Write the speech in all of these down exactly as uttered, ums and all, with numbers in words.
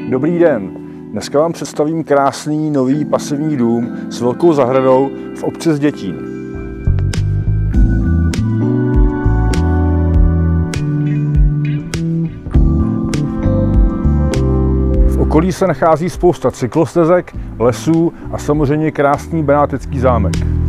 Dobrý den, dneska vám představím krásný nový pasivní dům s velkou zahradou v obci Zdětín. V okolí se nachází spousta cyklostezek, lesů a samozřejmě krásný benátský zámek.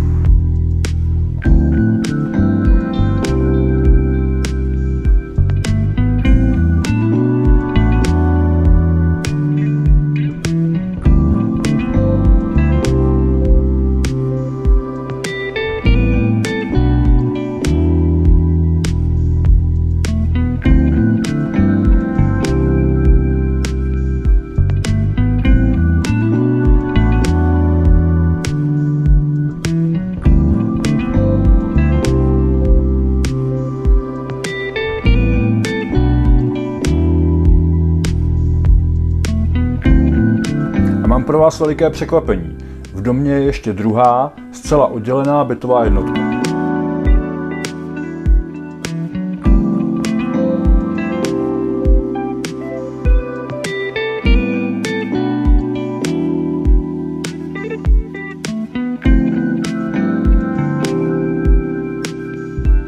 Mám pro vás veliké překvapení. V domě je ještě druhá, zcela oddělená bytová jednotka.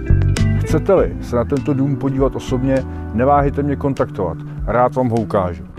Chcete-li se na tento dům podívat osobně, neváhejte mě kontaktovat. Rád vám ho ukážu.